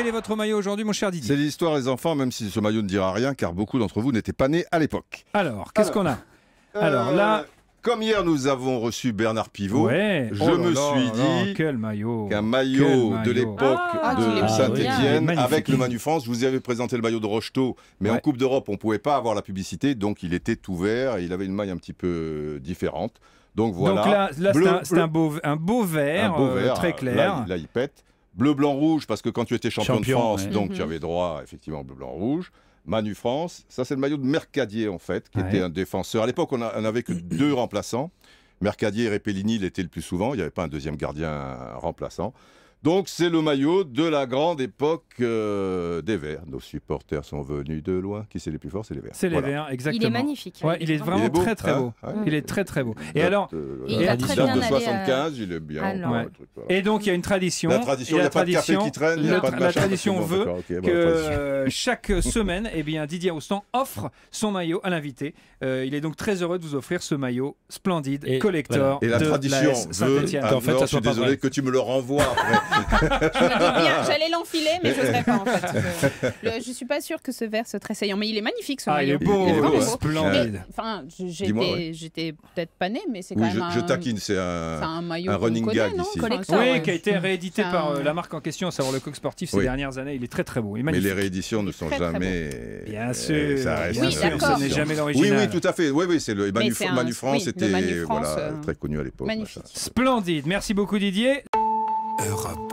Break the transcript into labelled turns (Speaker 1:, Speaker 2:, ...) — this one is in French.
Speaker 1: quel est votre maillot aujourd'hui, mon cher Didier?
Speaker 2: C'est l'histoire, les enfants, même si ce maillot ne dira rien, car beaucoup d'entre vous n'étaient pas nés à l'époque.
Speaker 1: Alors, qu'est-ce qu'on a? Alors là...
Speaker 2: Comme hier, nous avons reçu Bernard Pivot.
Speaker 1: Ouais.
Speaker 2: Je me suis dit
Speaker 1: quel maillot.
Speaker 2: qu'un maillot de l'époque de Saint-Étienne,
Speaker 1: oui,
Speaker 2: avec le Manu France, je vous avais présenté le maillot de Rocheteau, mais en Coupe d'Europe, on ne pouvait pas avoir la publicité, donc il était tout vert et il avait une maille un petit peu différente. Donc voilà.
Speaker 1: Donc là c'est un beau vert, très clair.
Speaker 2: Là, il pète. Bleu, blanc, rouge, parce que quand tu étais champion de France,
Speaker 1: ouais.
Speaker 2: donc tu avais droit effectivement au bleu, blanc, rouge. Manu France, ça c'est le maillot de Mercadier en fait, qui était un défenseur. À l'époque, on n'avait que 2 remplaçants. Mercadier et Repellini l'étaient le plus souvent, il n'y avait pas un deuxième gardien remplaçant. Donc c'est le maillot de la grande époque des Verts. Nos supporters sont venus de loin. Qui c'est les plus forts? C'est les Verts.
Speaker 1: C'est les Verts, exactement.
Speaker 3: Il est magnifique.
Speaker 1: Ouais, il est vraiment très très beau. Il est très très beau. Et alors,
Speaker 3: il a très bien
Speaker 2: de 75, il est bien.
Speaker 1: Et donc il y a une tradition.
Speaker 2: La tradition, il n'y a pas de café qui traîne.
Speaker 1: La tradition veut que chaque semaine, eh bien, Didier Roustan offre son maillot à l'invité. Il est donc très heureux de vous offrir ce maillot splendide, collector.
Speaker 2: Et la tradition veut,
Speaker 1: en fait,
Speaker 2: je suis désolé que tu me le renvoies après.
Speaker 3: Je me doute bien, j'allais l'enfiler, mais je n'oserais pas en fait. Je suis pas sûre que ce verre soit très saillant, mais il est magnifique ce maillot.
Speaker 1: Il est beau, splendide.
Speaker 3: Enfin, j'étais peut-être pas née, mais c'est quand même
Speaker 2: je taquine, c'est un
Speaker 3: maillot
Speaker 2: running gag ici.
Speaker 1: Oui, qui a été réédité par la marque en question, à savoir le Coq Sportif ces dernières années. Il est très très beau.
Speaker 2: Mais les rééditions ne sont jamais.
Speaker 1: Bien sûr,
Speaker 2: ça reste
Speaker 1: ce n'est jamais l'original.
Speaker 2: Oui, tout à fait. Oui, c'est le Manu France était très connu à l'époque.
Speaker 3: Magnifique.
Speaker 1: Splendide. Merci beaucoup Didier.
Speaker 4: Europe